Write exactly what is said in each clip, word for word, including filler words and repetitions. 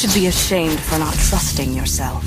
should be ashamed for not trusting yourself.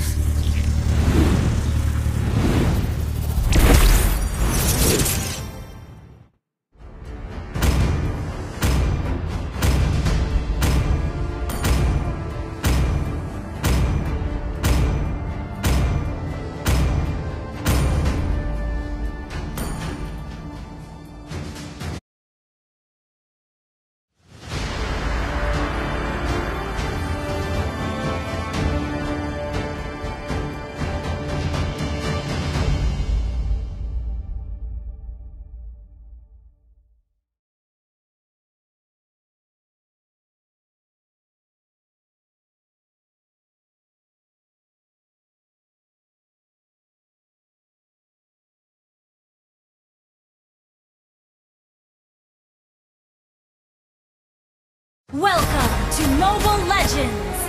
Welcome to Mobile Legends!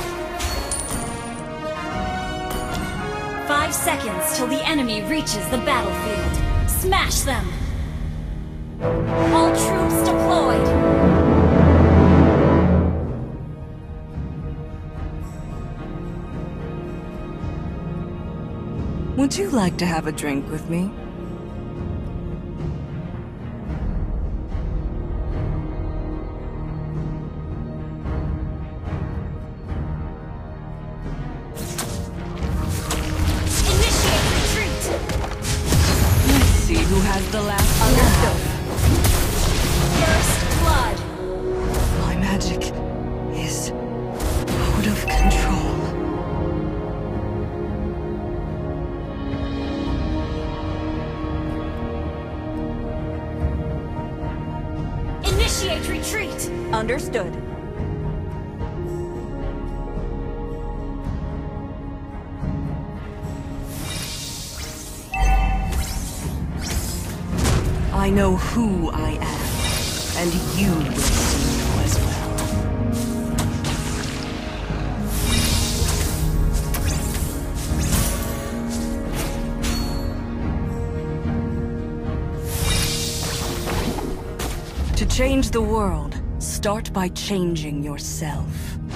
Five seconds till the enemy reaches the battlefield. Smash them! All troops deployed! Would you like to have a drink with me? Who has the last understood? First blood. My magic is out of control. Initiate retreat. Understood. I know who I am, and you will soon know as well. To change the world, start by changing yourself.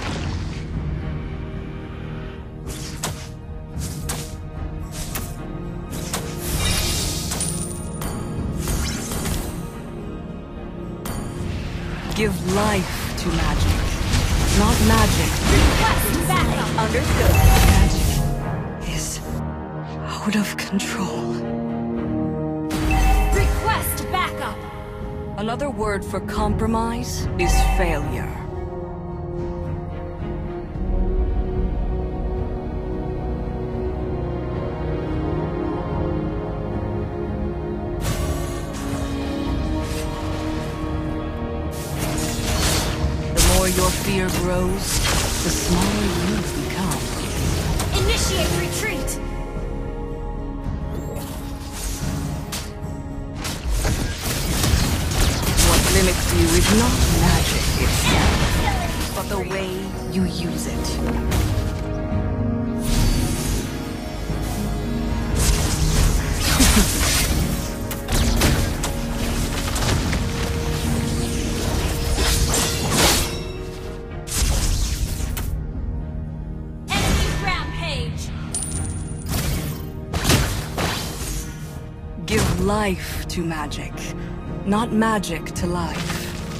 Give life to magic, not magic. Request backup. Understood. Magic is out of control. Request backup. Another word for compromise is failure. Your fear grows, the smaller you become. Initiate retreat! What limits you is not magic itself, but the way you use it. Give life to magic, not magic to life.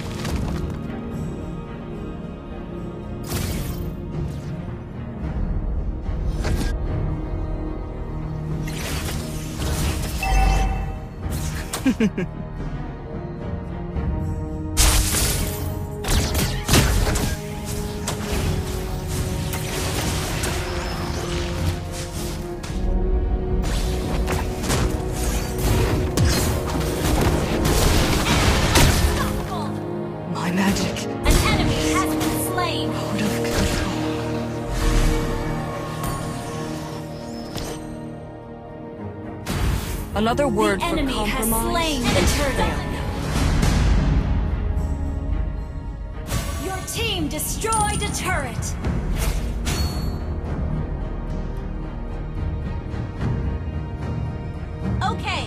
Another word the for enemy has compromise slain the turtle. Your team destroyed a turret. Okay.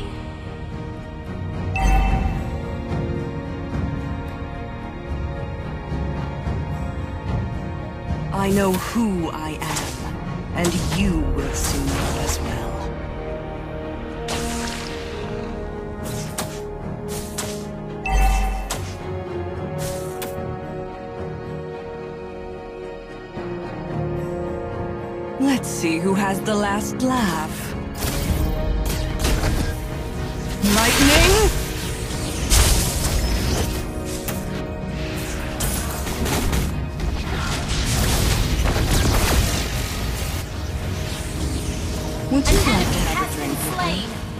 I know who I am, and you will soon know as well. Let's see who has the last laugh. Lightning? Would you like to have a drink with me?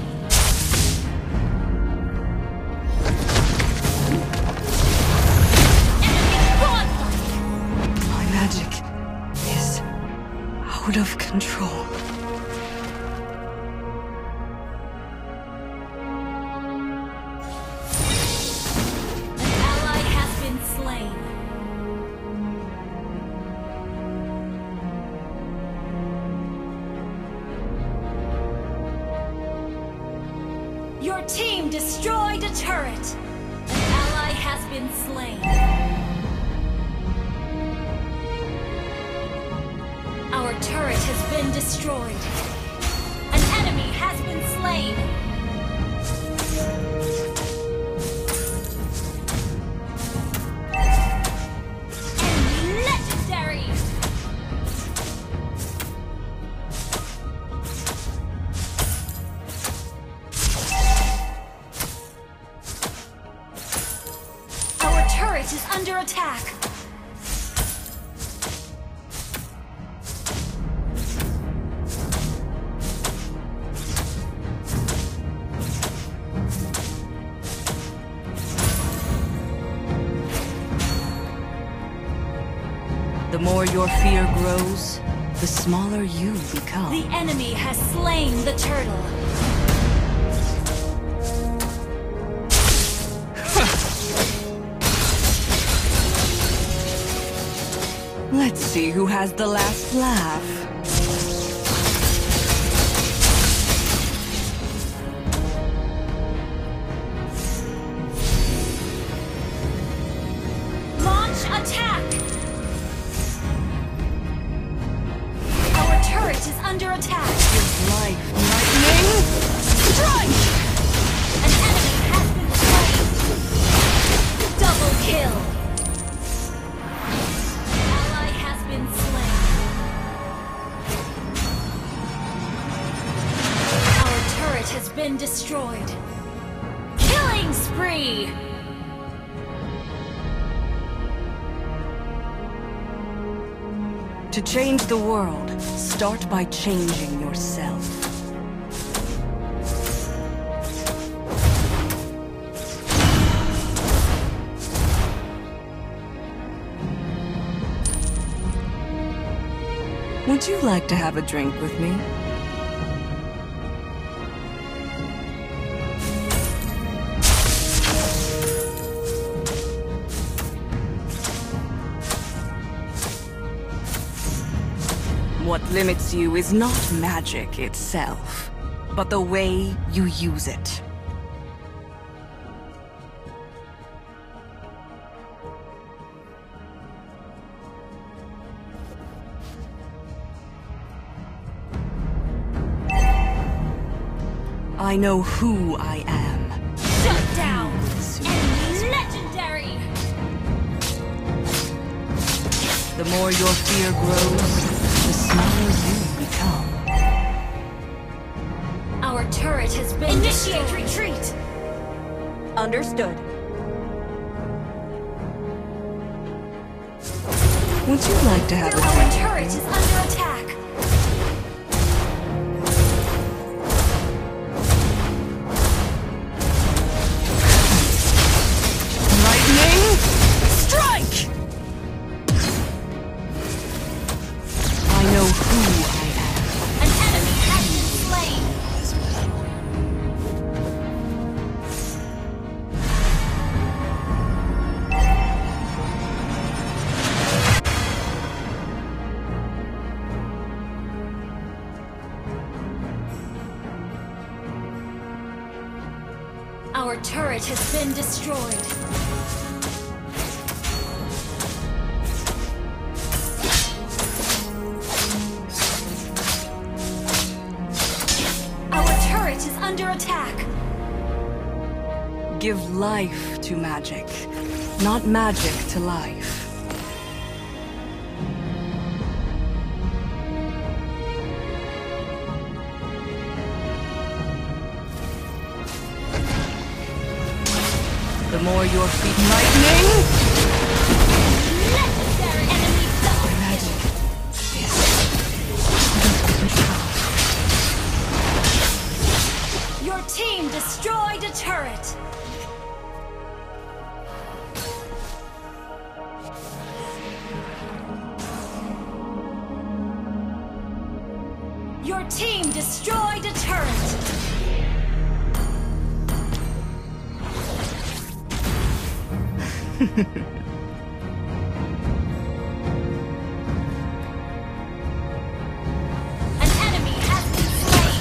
My magic is out of control. An ally has been slain. Your team destroyed a turret. An ally has been slain. Our turret has been destroyed. An enemy has been slain. Enemy legendary. Our turret is under attack. The more your fear grows, the smaller you become. The enemy has slain the turtle. Let's see who has the last laugh. Launch attack! Our turret is under attack. Give life, lightning! Strike! An enemy has been slain. Double kill. Ally has been slain. Our turret has been destroyed. Killing spree! To change the world, start by changing yourself. Would you like to have a drink with me? What limits you is not magic itself, but the way you use it. I know who I am. Shut down! Soon. Enemy legendary! The more your fear grows, the smaller you become. Our turret has been Initiate retreat! Understood. Would you like to have a Our drink? turret is under attack. Lightning! Strike! I know who I am. An enemy has been slain. Our turret has been destroyed. give life to magic, not magic to life. The more your feet lightning, Legendary enemy double my magic is control. Your team destroyed a turret. Your team destroyed a turret. An enemy has been slain.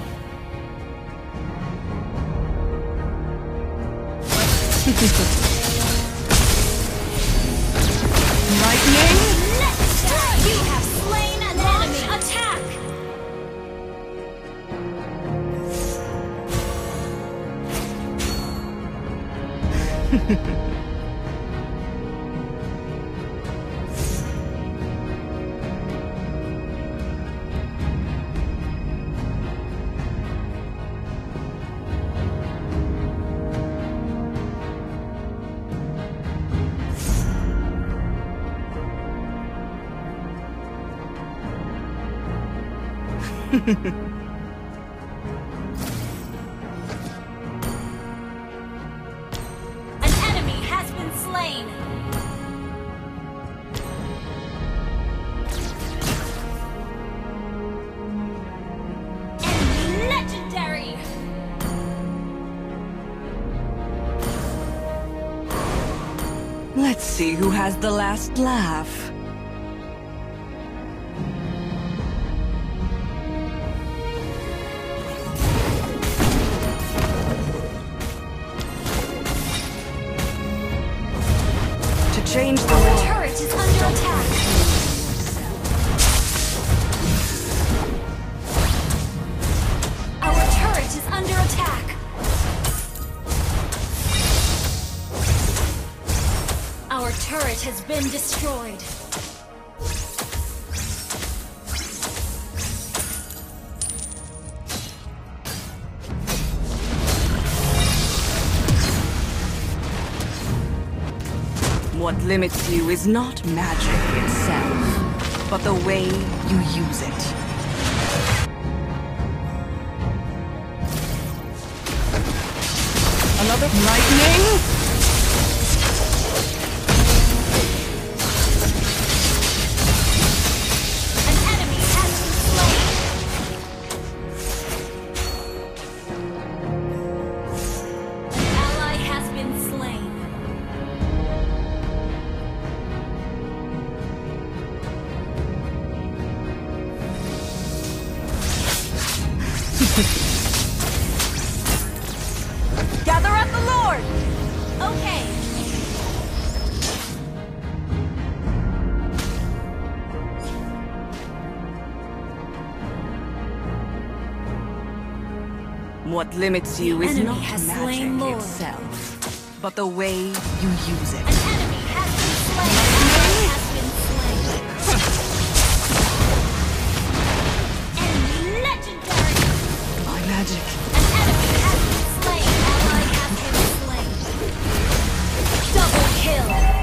Lightning? Legendary! You have slain an enemy. Attack! An enemy has been slain. Enemy legendary. Let's see who has the last laugh. To change the Our world. turret is under attack. Our turret is under attack. Our turret has been destroyed. What limits you is not magic itself, but the way you use it. Another lightning? An enemy has been slain. An ally has been slain. Gather at the Lord! Okay. What limits you The is enemy not has magic slain Lord. itself, but the way you use it. An enemy has been slain. An ally has been slain. Enemy legendary. My magic. An enemy has been slain. Ally has been slain. Double kill.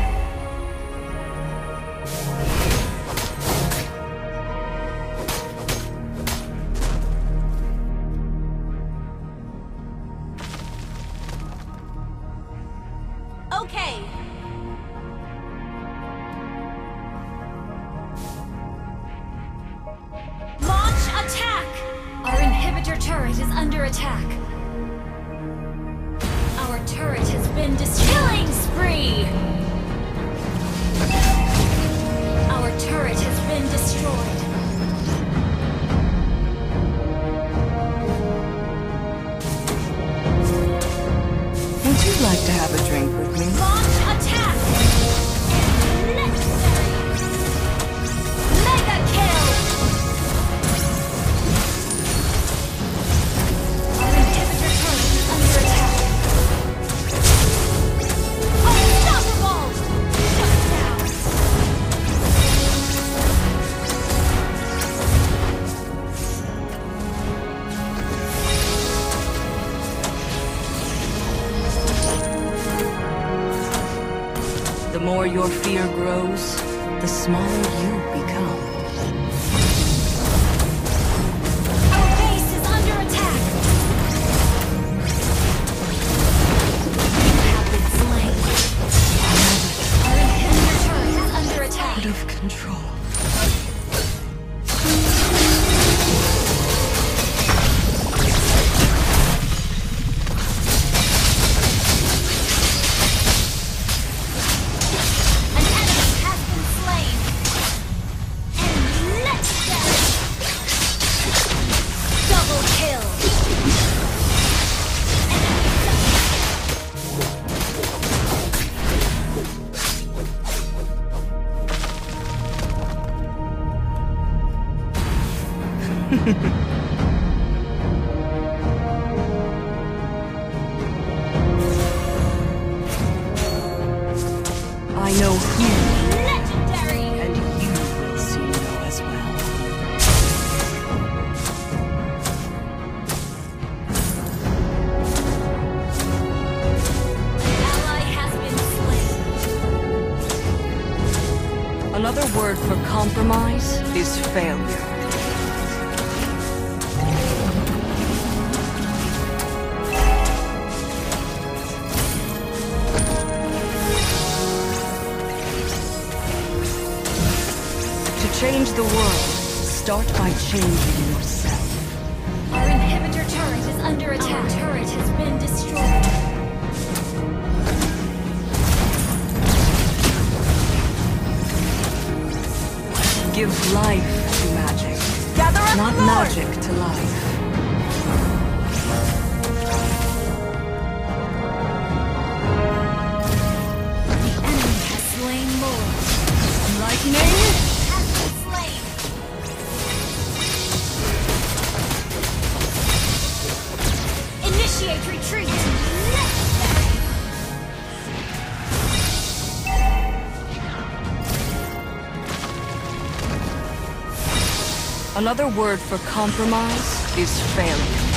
Okay. Launch attack! Our inhibitor turret is under attack. Our turret has been destroyed. Killing spree! Our turret has been destroyed. Would you like to have a drink with me? Launch attack! Legendary! Mega kill! Our inhibitor turret is under attack. your fear grows, the smaller you become. Our base is under attack! You have been slain. Our inhibitor turret is under attack. Out of control. An enemy has been slain. Enemy legendary. Double kill. I know who, Legendary. and you will soon know as well. Ally has been slain. Another word for compromise is failure. To change the world, start by changing yourself. Our inhibitor turret is under attack. Our turret has been destroyed. Give life to magic, Gather up not more. magic to life. The enemy has slain more. Lightning? Has been slain. Initiate retreat. Legendary. Another word for compromise is failure.